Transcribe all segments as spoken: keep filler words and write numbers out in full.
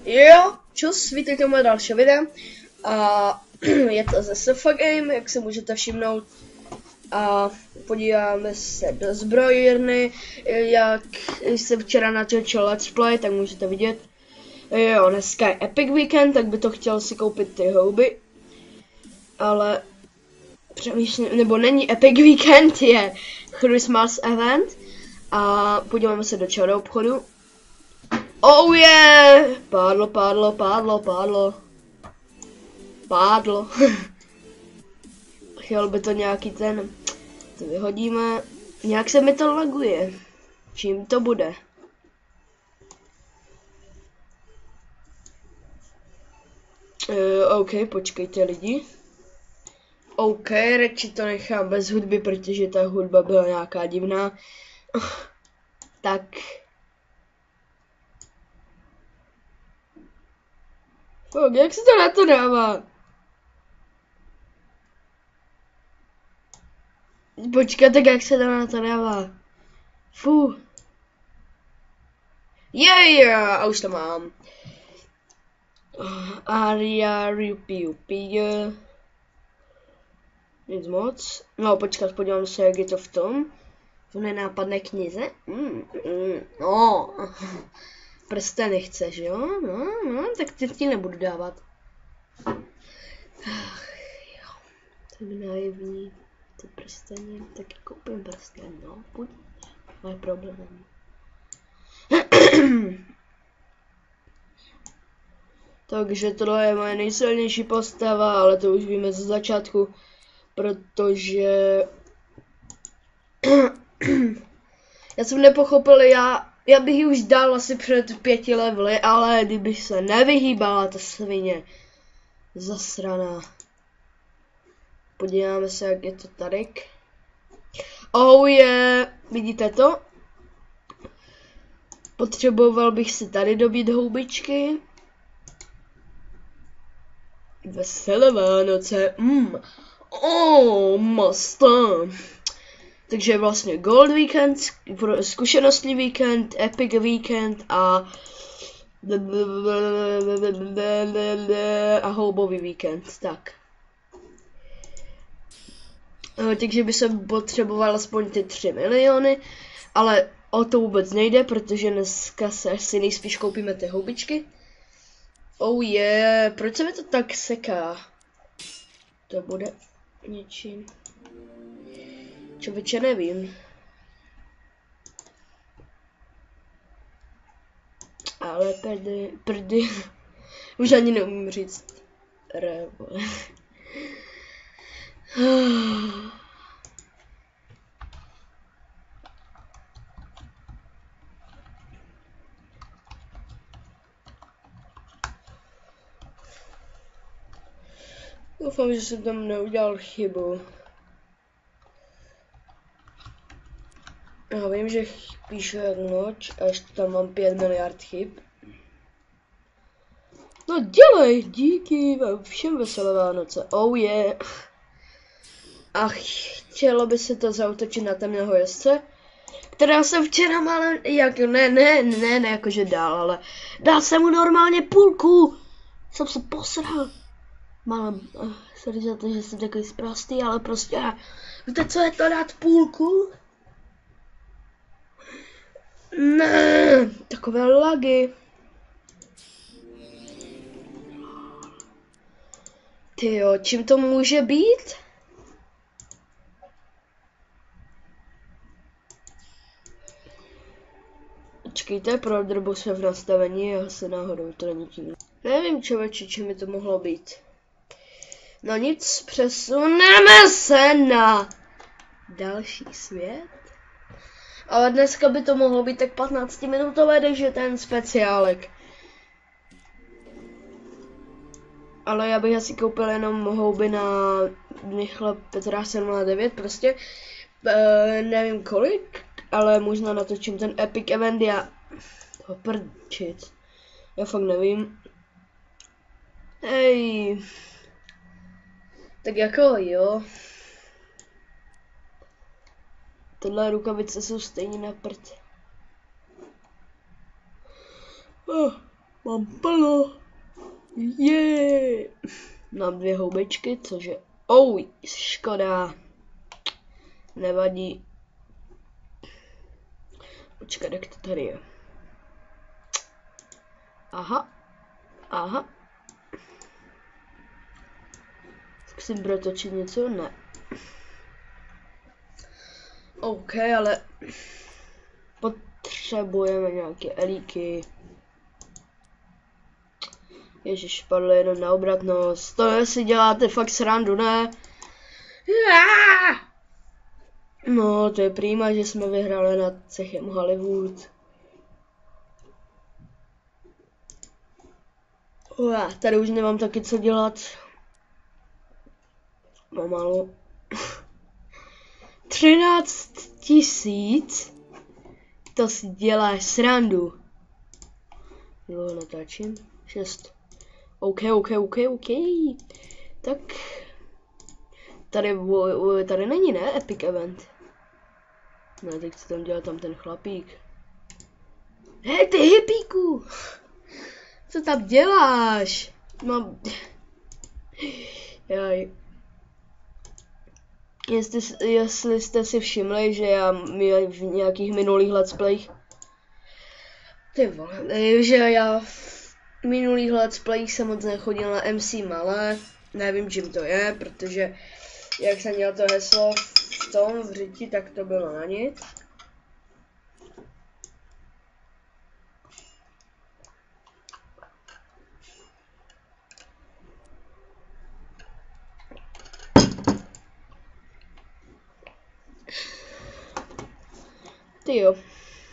Jo, čus, vítejte u mého dalšího videa. A je to ze Sofa Game, jak se můžete všimnout. A podíváme se do zbrojírny, jak jsem včera natočil let's play, tak můžete vidět. Jo, dneska je Epic Weekend, tak by to chtěl si koupit ty houby. Ale přemýšlím, nebo není Epic Weekend, je Christmas event. A podíváme se do čeho obchodu. Oh yeah! Pádlo, pádlo, pádlo, pádlo. Pádlo. Chtěl by to nějaký ten... To vyhodíme. Nějak se mi to laguje. Čím to bude? Uh, OK, počkejte lidi. OK, radši to nechám bez hudby, protože ta hudba byla nějaká divná. Tak... Fuk, jak se to na to dává? Počkat, tak jak se to na to dává? Fu. Yeah, yeah, a už to mám. Aria, rupi, rupi, nic moc. No, počkat, podívám se, jak je to v tom. V nenápadné knize. Mm, mm, no. Prsteny chceš, jo? No, no, tak ty ti nebudu dávat. Ach, jo. To je naivní. Ty prsteny, tak koupím prsten, no, půjď. Moje problém. Takže tohle je moje nejsilnější postava, ale to už víme ze začátku, protože... Já jsem nepochopil, já, já bych ji už dal asi před pěti levely, ale kdybych se nevyhýbala, ta svině zasraná. Podíváme se, jak je to tady. Oh yeah, vidíte to? Potřeboval bych si tady dobít houbičky. Veselé Vánoce, mm. Oh, masta. Takže vlastně Gold Weekend, zkušenostní víkend, Epic Weekend a a houbový víkend, tak. Takže by se potřeboval aspoň ty tři miliony, ale o to vůbec nejde, protože dneska se asi nejspíš koupíme ty houbičky. Oh yeah, proč se mi to tak seká? To bude něčím. Člověče, nevím. Ale prdy, prdy. Už ani neumím říct. Revo. Doufám, že jsem tam neudělal chybu. Já vím, že píšu jak noč a ještě tam mám pět miliard chyb. No dělej, díky, všem veselé Vánoce, oh yeah. Ach, chtělo by se to zautočit na temného jezdce, která jsem včera málem, jak, ne, ne, ne, ne, jakože dál, ale dal jsem mu normálně půlku. Jsem se posral. Málem, uh, sorry za to, že jsem takový sprostý, ale prostě, víte, co je to dát půlku? Ne, takové lagy. Tyjo, čím to může být? Počkejte, pro drbu se v nastavení, já se náhodou to není tím. Nevím, člověče, čím by to mohlo být. No nic, přesuneme se na další svět. Ale dneska by to mohlo být tak patnáctiminutové, takže ten speciálek. Ale já bych asi koupil jenom houby na Michala Petra sedm nula devět, prostě. E, nevím kolik, ale možná natočím ten Epic Event, já... To prčit. Já fakt nevím. Hej. Tak jako jo. Tohle rukavice jsou stejně na prd. Oh. Mám plno. Je. Mám dvě houbičky, cože... Oh, škoda. Nevadí. Počkej, jak to tady je. Aha. Aha. Zkusím protočit něco? Ne. OK, ale... Potřebujeme nějaké elíky. Ježiš, padlo jenom na obratnost. To si děláte fakt srandu, ne? No, to je prýma, že jsme vyhráli nad cechem Hollywood. Ua, tady už nemám taky co dělat. Pomalu. třináct tisíc? To si děláš srandu. Dlouho natáčím. šest. OK, OK, OK, OK. Tak. Tady, tady není, ne? Epic event. No, tak co tam dělá tam ten chlapík? Hej, ty hippíku! Co tam děláš? Mám... Jaj. Jestli, jestli jste si všimli, že já v nějakých minulých let's playích... Ty vole, že já v minulých let's playích jsem moc nechodil na M C Malé. Nevím, čím to je, protože jak jsem měl to heslo v tom v řiti, tak to bylo na nic. Tyjo.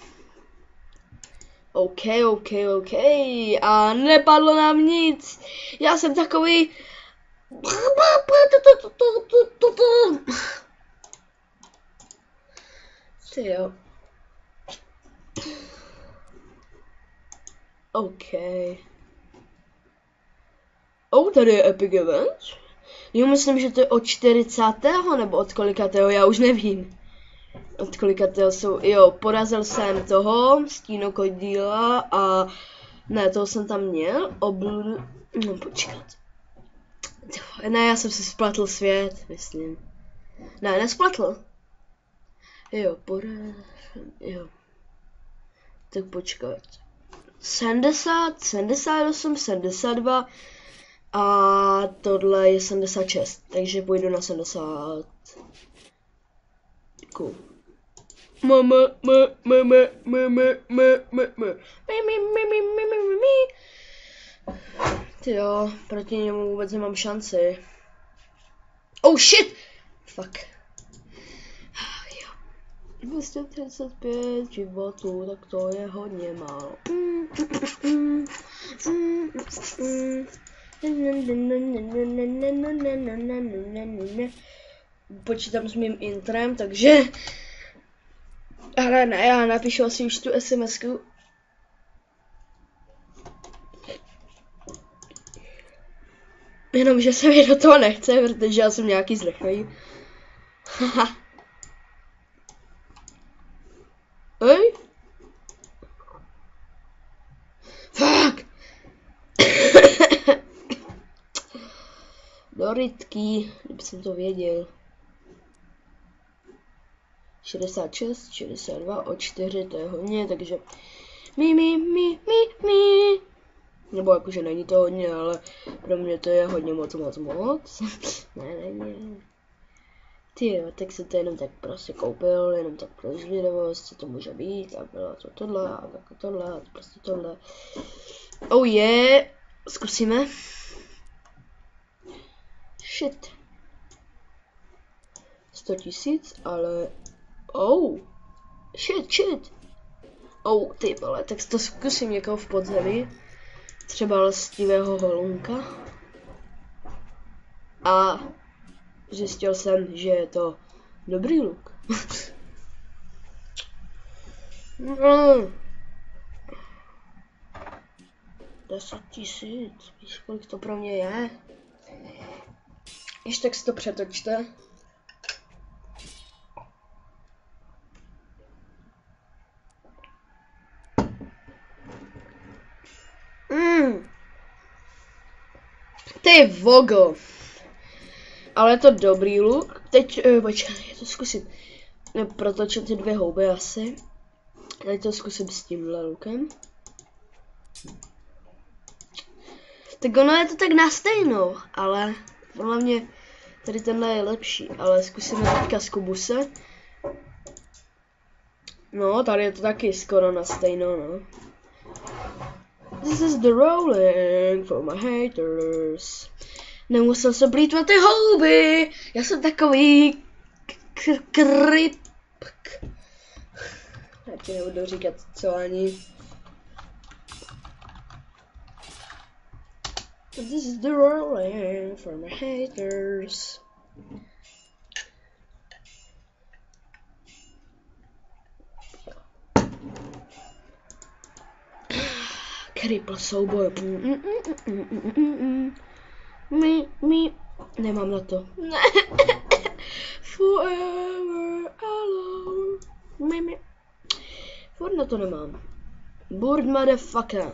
OK, OK, OK. A nepadlo nám nic. Já jsem takový... Tyjo. OK. Oh, tady je Epic Event. Jo, myslím, že to je od čtyřicátého nebo od kolikátého, já už nevím. Od kolikátého jsou, jo, porazil jsem toho, stínokodíla a ne, toho jsem tam měl, obl... No, počkat. Ne, já jsem si spletl svět, myslím. Ne, nespletl. Jo, porazil, jo. Tak počkat. sedmdesát, sedmdesát osm, sedmdesát dva a tohle je sedmdesát šest, takže půjdu na sedmdesát. Cool. Mama, mama, mama, mama, mama, mama. Ty jo, proti němu vůbec nemám šanci. Oh shit! Fuck. Jo. dvě stě třicet pět životů, tak to je hodně málo. Počítám s mým intrem, takže... Ale ne, já napíšu asi už tu SMSku. Jenomže se mi do toho nechce, protože já jsem nějaký zrychlý. Haha. Ej? Fuck! Do rytky, kdyby jsem to věděl. šedesát šest, šedesát dva o čtyři, to je hodně, takže mi, mi, mi, mi, mi. Nebo jakože není to hodně, ale pro mě to je hodně moc, moc, moc. Ne, ne, ne. Tyjo, tak se to jenom tak prostě koupil, jenom tak pro zvědavost, co to může být, a bylo to tohle, a tak tohle, a prostě tohle. Oh yeah, zkusíme. Shit. sto tisíc, ale... Oh, shit, shit. Oh, ty vole, tak to zkusím někoho v podzemí. Třeba lestivého holunka. A zjistil jsem, že je to dobrý luk. mm. deset tisíc, víš, kolik to pro mě je? Ještě tak si to přetočte. Ty vogo. Ale je to dobrý luk. Teď, uh, počkej, já to zkusím. No, protočím ty dvě houby asi. Teď to zkusím s tímhle lukem. Tak ono je to tak na stejno, ale podle mě tady tenhle je lepší, ale zkusíme teďka z kubuse. No, tady je to taky skoro na stejno, no. This is the rolling for my haters. Nemusel jsem plýtvat ty houby, já jsem takový kryp. Já ti nebudu říkat co ani. This is the rolling for my haters. Kripl souboj. Mi, mi. Nemám na to. Forever alone. Mi, mi. Furt na to nemám. Bird motherfucker.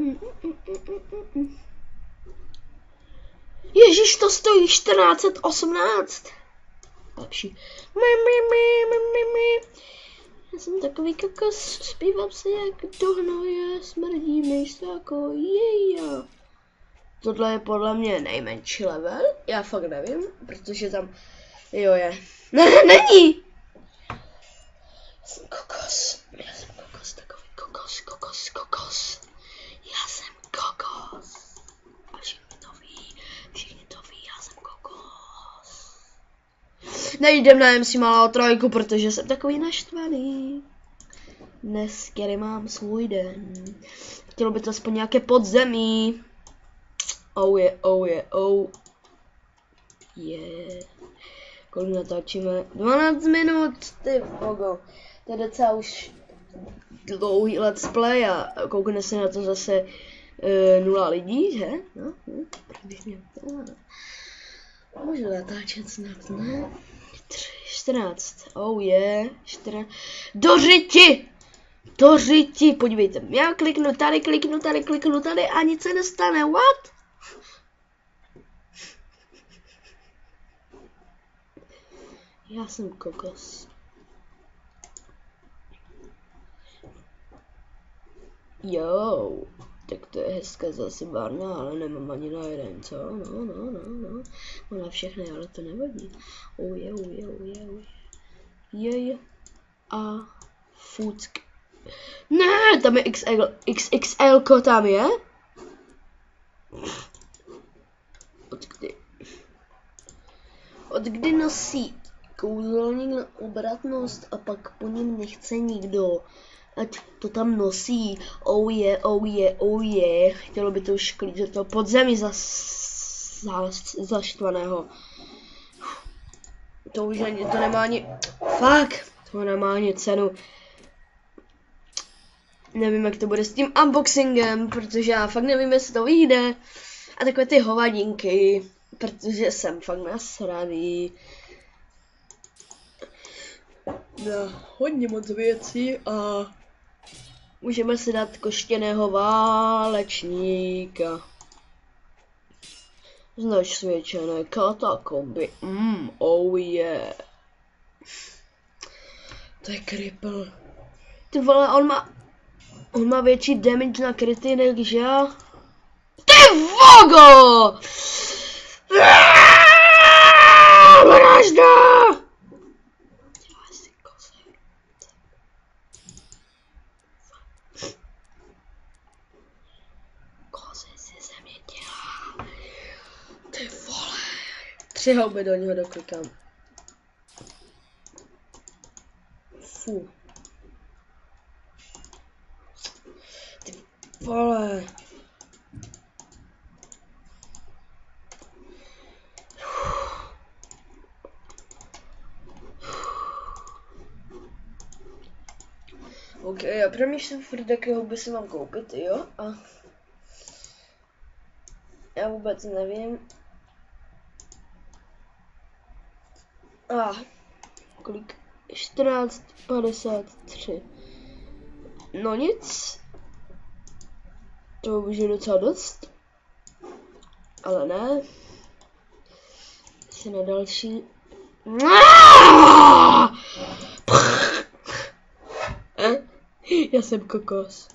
Ježíš, to stojí čtrnáct osmnáct. Lepší. Mi, mi, mi, mi, mi, mi. Já jsem takový kokos, zpívám se jak do hnoje, smrdí mi jako jeja. Tohle je podle mě nejmenší level, já fakt nevím, protože tam, jo je. Ne, není! Já jsem kokos, já jsem kokos, takový kokos, kokos, kokos. Já jsem kokos. A všichni to ví, všichni to ví, já jsem kokos. Nejdem na M C malou trojku, protože jsem takový naštvaný. Dnes, který mám svůj den. Chtělo by to aspoň nějaké podzemí. Oh je, oh je, oh. Je. Yeah. Kolik natáčíme? dvanáct minut, ty vogo. To je docela už dlouhý let's play a koukne se na to zase uh, nula lidí, že? No, no, bych měl to. Můžu natáčet snad, ne? čtrnáct, oh je, yeah. čtrnáct. Do řiti! Do řiti, podívejte, já kliknu tady, kliknu tady, kliknu tady a nic se nestane, what? Já jsem kokos. Jo, tak to je hezká zase barna, ale nemám ani na jeden, co? No, no, no, no. No na všechny, ale to nevadí. Oh je, oh je, oh je, oh je. Je, a fuck. Ne, tam je X L, X X L ko tam je? Od kdy? Od kdy nosí kouzelník na obratnost a pak po něm nechce nikdo, ať to tam nosí, oh je, oh je, oh je, chtělo by to už klíčet toho podzemí za, za, zaštvaného. To už ani, to nemá ani, fuck, to nemá ani cenu. Nevím, jak to bude s tím unboxingem, protože já fakt nevím, jestli to vyjde. A takové ty hovadinky, protože jsem fakt nasraný. Na hodně moc věcí a můžeme si dát koštěného válečníka. Znač svědčené katakomby, mm, oh yeah. To je kripl. Ty vole, on má, on má větší damage na kryty než já. Ty vogo! Vražda! Ty vole. Tři houby do něho doklikám. Fu. Ty vole. OK, já přemýšlím furt, jaké houby si mám koupit, jo? A já vůbec nevím. A ah, kolik? čtrnáct padesát tři. No nic. To už je docela dost. Ale ne. Ještě na další. Já jsem kokos.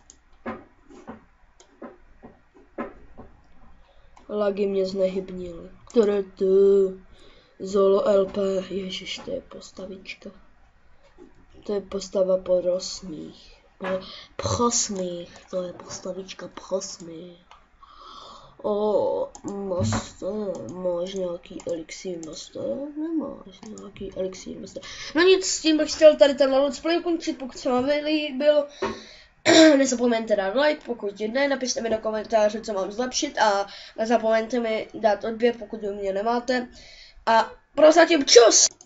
Lagy mě znehybnily. Trtu. Zolo L P. Ježiš, to je postavička. To je postava porosmých. Prosmích. To je postavička prosmých. O, master. Máš nějaký elixír master? Nemáš nějaký elixír master. No nic, s tím bych chtěl tady tenhle let's play ukončit, pokud se vám líbil. Nezapomeňte dát like, pokud ne, napište mi do komentářů, co mám zlepšit a nezapomeňte mi dát odběr, pokud u mě nemáte. A prozatím čus!